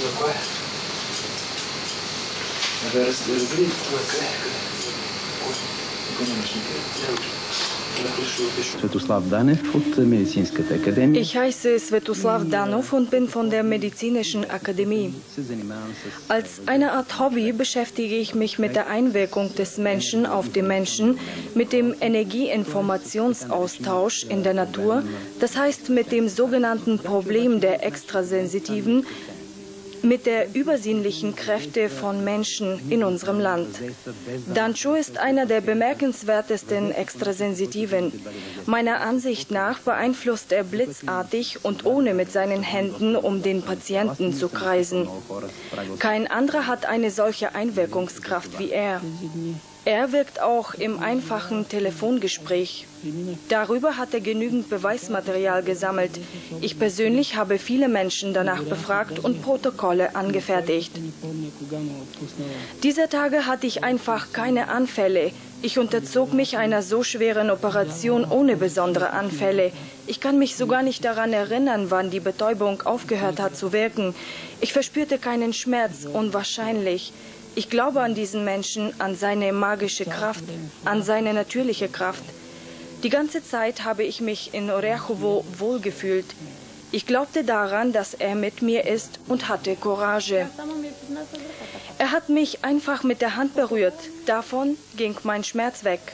Svetослав Данев от Медицинската академия. Ich heiße Svetослав Danov und bin von der Medizinischen Akademie. Als eine Art Hobby beschäftige ich mich mit der Einwirkung des Menschen auf den Menschen, mit dem Energieinformationsaustausch in der Natur, das heißt mit dem sogenannten Problem der Extrasensitiven, mit der übersinnlichen Kräfte von Menschen in unserem Land. Dancho ist einer der bemerkenswertesten Extrasensitiven. Meiner Ansicht nach beeinflusst er blitzartig und ohne mit seinen Händen um den Patienten zu kreisen. Kein anderer hat eine solche Einwirkungskraft wie er. Er wirkt auch im einfachen Telefongespräch. Darüber hat er genügend Beweismaterial gesammelt. Ich persönlich habe viele Menschen danach befragt und Protokolle angefertigt. Dieser Tage hatte ich einfach keine Anfälle. Ich unterzog mich einer so schweren Operation ohne besondere Anfälle. Ich kann mich sogar nicht daran erinnern, wann die Betäubung aufgehört hat zu wirken. Ich verspürte keinen Schmerz, unwahrscheinlich. Ich glaube an diesen Menschen, an seine magische Kraft, an seine natürliche Kraft. Die ganze Zeit habe ich mich in Orechowo wohlgefühlt. Ich glaubte daran, dass er mit mir ist und hatte Courage. Er hat mich einfach mit der Hand berührt. Davon ging mein Schmerz weg.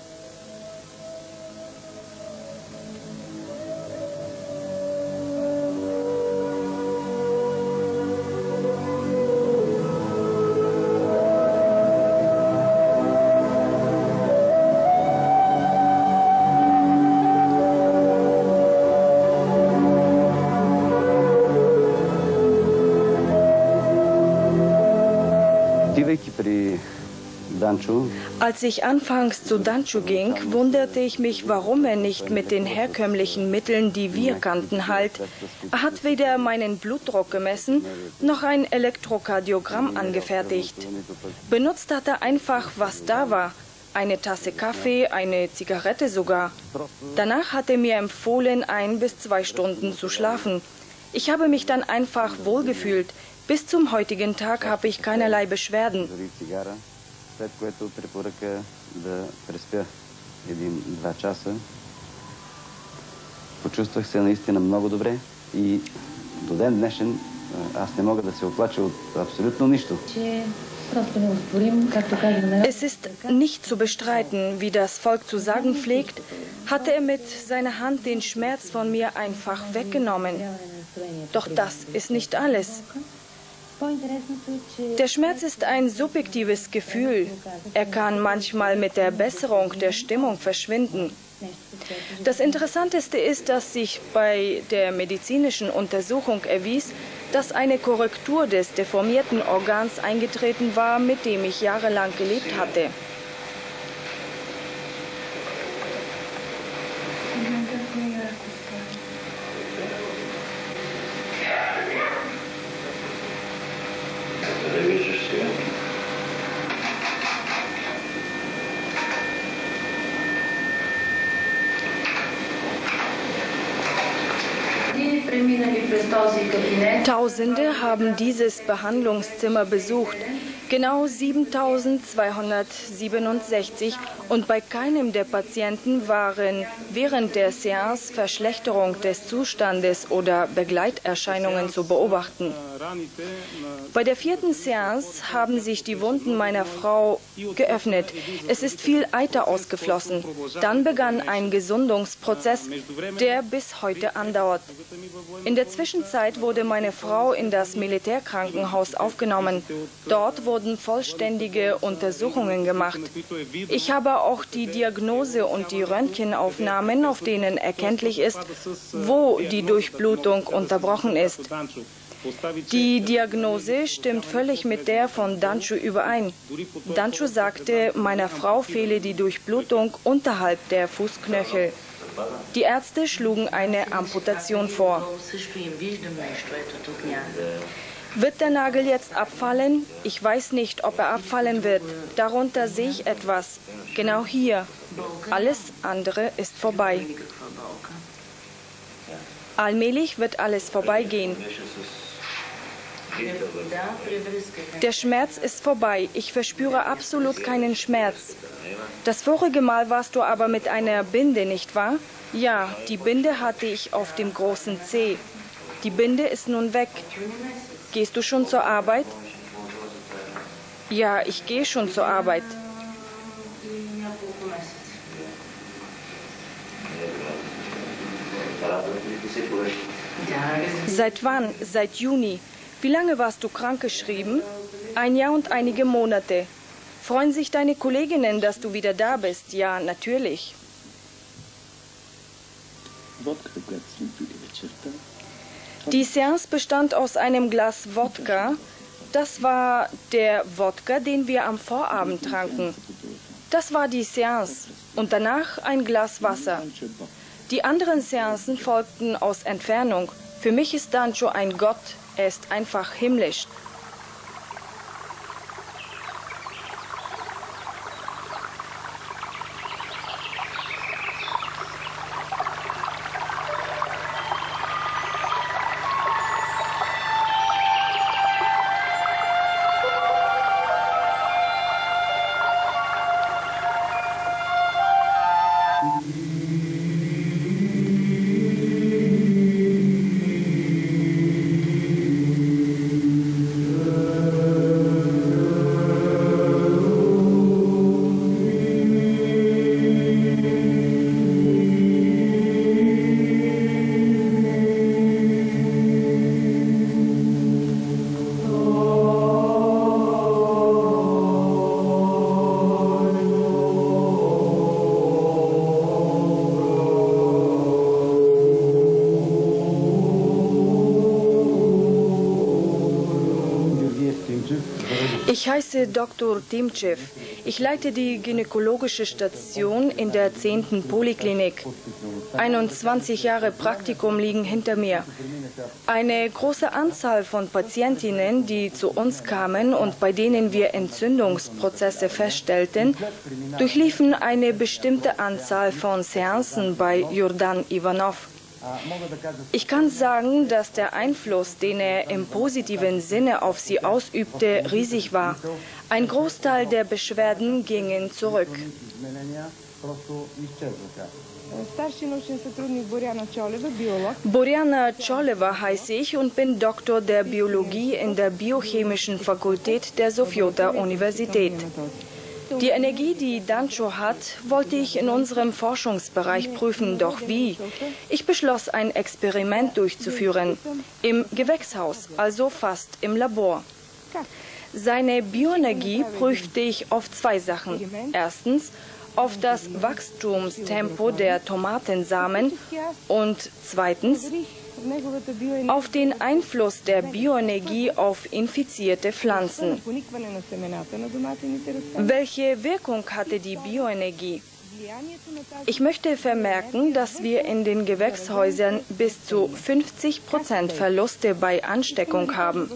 Als ich anfangs zu Dancho ging, wunderte ich mich, warum er nicht mit den herkömmlichen Mitteln, die wir kannten, halt. Er hat weder meinen Blutdruck gemessen, noch ein Elektrokardiogramm angefertigt. Benutzt hat er einfach, was da war. Eine Tasse Kaffee, eine Zigarette sogar. Danach hat er mir empfohlen, 1 bis 2 Stunden zu schlafen. Ich habe mich dann einfach wohlgefühlt. Bis zum heutigen Tag habe ich keinerlei Beschwerden. След което препоръка да преспя 1-2 часа. Почувствах се наистина много добре и до ден днешен аз не мога да се оплача от абсолютно нищо. Es ist nicht zu bestreiten, wie das Volk zu sagen pflegt, hatte er mit seiner Hand den Schmerz von mir einfach weggenommen. Doch das ist nicht alles. Der Schmerz ist ein subjektives Gefühl. Er kann manchmal mit der Besserung der Stimmung verschwinden. Das Interessanteste ist, dass sich bei der medizinischen Untersuchung erwies, dass eine Korrektur des deformierten Organs eingetreten war, mit dem ich jahrelang gelebt hatte. Tausende haben dieses Behandlungszimmer besucht, genau 7267, und bei keinem der Patienten waren während der Seance Verschlechterung des Zustandes oder Begleiterscheinungen zu beobachten. Bei der 4. Seance haben sich die Wunden meiner Frau geöffnet. Es ist viel Eiter ausgeflossen. Dann begann ein Gesundungsprozess, der bis heute andauert. In der Zwischenzeit wurde meine Frau in das Militärkrankenhaus aufgenommen. Dort wurden vollständige Untersuchungen gemacht. Ich habe auch die Diagnose und die Röntgenaufnahmen, auf denen erkenntlich ist, wo die Durchblutung unterbrochen ist. Die Diagnose stimmt völlig mit der von Dancho überein. Dancho sagte, meiner Frau fehle die Durchblutung unterhalb der Fußknöchel. Die Ärzte schlugen eine Amputation vor. Wird der Nagel jetzt abfallen? Ich weiß nicht, ob er abfallen wird. Darunter sehe ich etwas. Genau hier. Alles andere ist vorbei. Allmählich wird alles vorbeigehen. Der Schmerz ist vorbei. Ich verspüre absolut keinen Schmerz. Das vorige Mal warst du aber mit einer Binde, nicht wahr? Ja, die Binde hatte ich auf dem großen Zeh. Die Binde ist nun weg. Gehst du schon zur Arbeit? Ja, ich gehe schon zur Arbeit. Seit wann? Seit Juni. Wie lange warst du krankgeschrieben? 1 Jahr und einige Monate. Freuen sich deine Kolleginnen, dass du wieder da bist? Ja, natürlich. Die Seance bestand aus einem Glas Wodka. Das war der Wodka, den wir am Vorabend tranken. Das war die Seance. Und danach ein Glas Wasser. Die anderen Seancen folgten aus Entfernung. Für mich ist Dancho ein Gott. Er ist einfach himmlisch. Ich heiße Dr. Timchev. Ich leite die gynäkologische Station in der 10. Poliklinik. 21 Jahre Praktikum liegen hinter mir. Eine große Anzahl von Patientinnen, die zu uns kamen und bei denen wir Entzündungsprozesse feststellten, durchliefen eine bestimmte Anzahl von Seancen bei Jordan Ivanov. Ich kann sagen, dass der Einfluss, den er im positiven Sinne auf sie ausübte, riesig war. Ein Großteil der Beschwerden gingen zurück. Borjana Choleva heiße ich und bin Doktor der Biologie in der Biochemischen Fakultät der Sofjota-Universität. Die Energie, die Dancho hat, wollte ich in unserem Forschungsbereich prüfen, doch wie? Ich beschloss, ein Experiment durchzuführen. Im Gewächshaus, also fast im Labor. Seine Bioenergie prüfte ich auf 2 Sachen. Erstens auf das Wachstumstempo der Tomatensamen und zweitens auf den Einfluss der Bioenergie auf infizierte Pflanzen. Welche Wirkung hatte die Bioenergie? Ich möchte vermerken, dass wir in den Gewächshäusern bis zu 50% Verluste bei Ansteckung haben.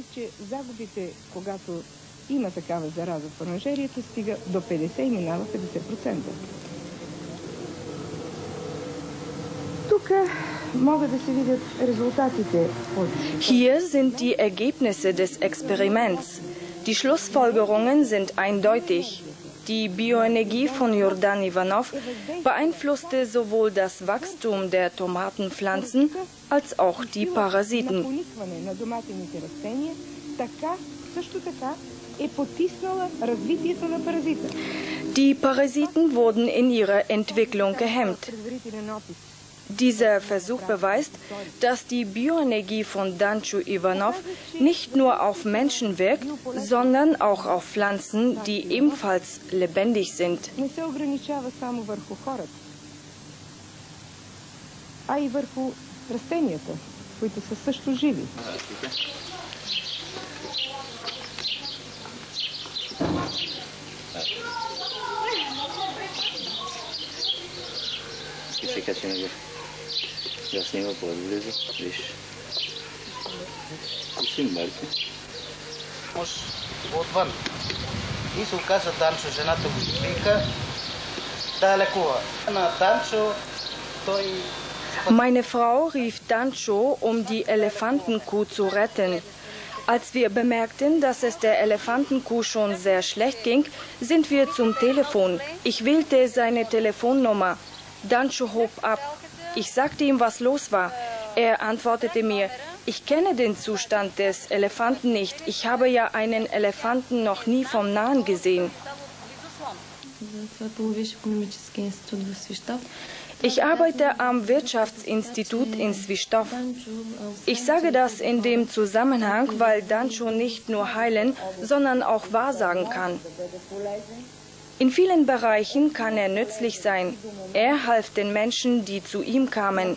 Hier sind die Ergebnisse des Experiments. Die Schlussfolgerungen sind eindeutig. Die Bioenergie von Jordan Ivanov beeinflusste sowohl das Wachstum der Tomatenpflanzen als auch die Parasiten. Die Parasiten wurden in ihrer Entwicklung gehemmt. Dieser Versuch beweist, dass die Bioenergie von Dancho Ivanov nicht nur auf Menschen wirkt, sondern auch auf Pflanzen, die ebenfalls lebendig sind. Да снима по-близо, виж. И си мъртви. Отвън. И се оказа Данчо, жената го извика да лекува. На Данчо той... Meine Frau rief Dancho, um die Elefantenkuh zu retten. Als wir bemerkten, dass es der Elefantenkuh schon sehr schlecht ging, sind wir zum Telefon. Ich wählte seine Telefonnummer. Dancho hob ab. Ich sagte ihm, was los war. Er antwortete mir, ich kenne den Zustand des Elefanten nicht. Ich habe ja einen Elefanten noch nie vom Nahen gesehen. Ich arbeite am Wirtschaftsinstitut in Swistow. Ich sage das in dem Zusammenhang, weil Dancho nicht nur heilen, sondern auch wahrsagen kann. In vielen Bereichen kann er nützlich sein. Er half den Menschen, die zu ihm kamen.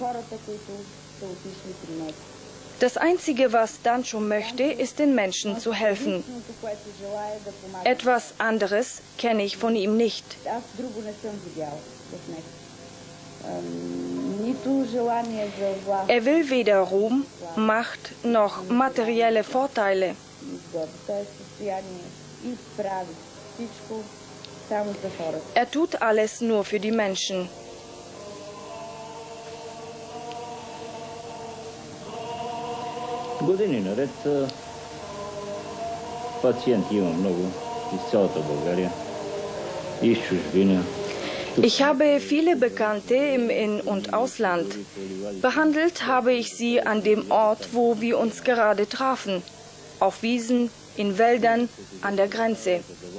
Das Einzige, was Dancho möchte, ist den Menschen zu helfen. Etwas anderes kenne ich von ihm nicht. Er will weder Ruhm, Macht noch materielle Vorteile. Er tut alles nur für die Menschen. Години наред пациенти имам много из цялата България и из чужбина. Ich habe viele Bekannte im In- und Ausland. Behandelt habe ich sie an dem Ort, wo wir uns gerade trafen. Auf Wiesen, in Wäldern, an der Grenze.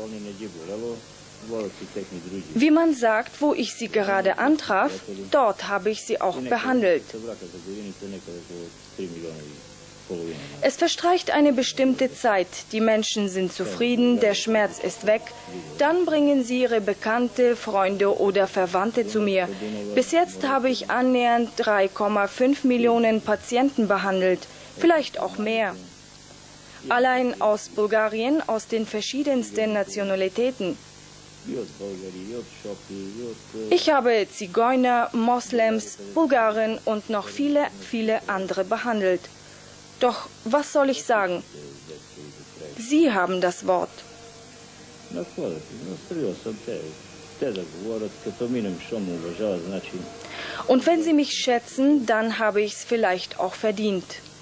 Wie man sagt, wo ich sie gerade antraf, dort habe ich sie auch behandelt. Es verstreicht eine bestimmte Zeit, die Menschen sind zufrieden, der Schmerz ist weg, dann bringen sie ihre Bekannte, Freunde oder Verwandte zu mir. Bis jetzt habe ich annähernd 3,5 Millionen Patienten behandelt, vielleicht auch mehr. Allein aus Bulgarien, aus den verschiedensten Nationalitäten. Ich habe Zigeuner, Moslems, Bulgaren und noch viele, viele andere behandelt. Doch was soll ich sagen? Sie haben das Wort. Und wenn Sie mich schätzen, dann habe ich es vielleicht auch verdient.